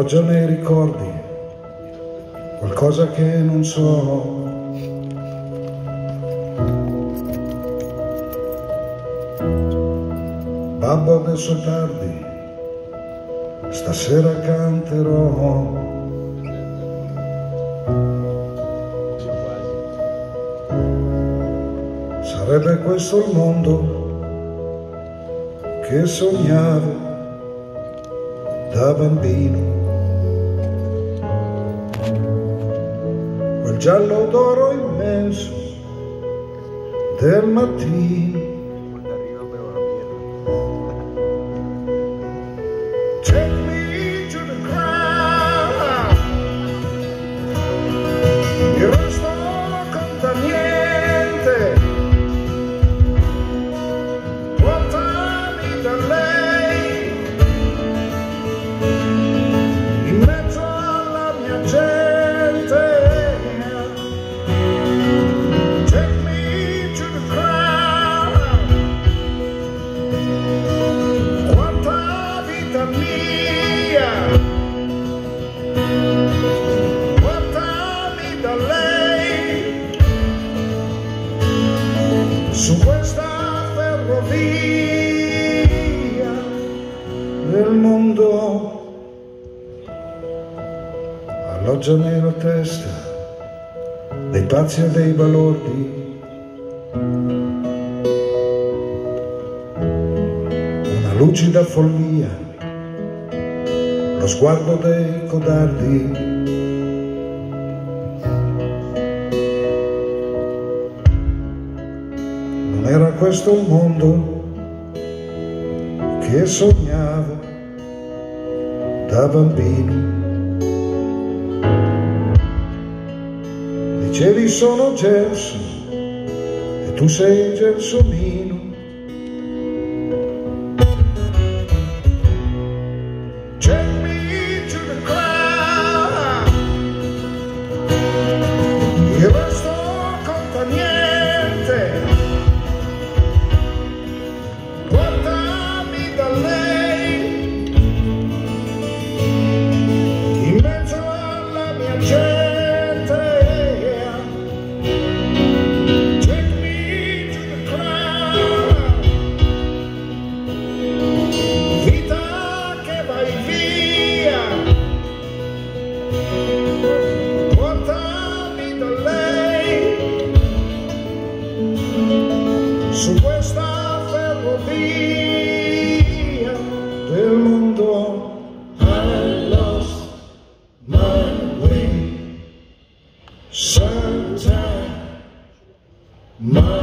Alloggia nei ricordi qualcosa che non so. Babbo, adesso è tardi, stasera canterò. Sarebbe questo il mondo che sognavo da bambino, quel giallo d'oro immenso del mattino. Take me to the ground, io non sto conta niente, portami da lei, in mezzo alla mia gente. Take me to the ground, quanta vita mia, portami da lei, su questa ferrovia del mondo. Alloggia nella testa dei pazzi e dei balordi una lucida follia, lo sguardo dei codardi. Non era questo il mondo che sognavo da bambino. Dicevi sono Gelso e tu sei Gelsomino. Take me to the ground, io non sto conta niente, portami da lei, in mezzo alla mia gente. Su questa ferrovia del mondo. I lost my way sometime.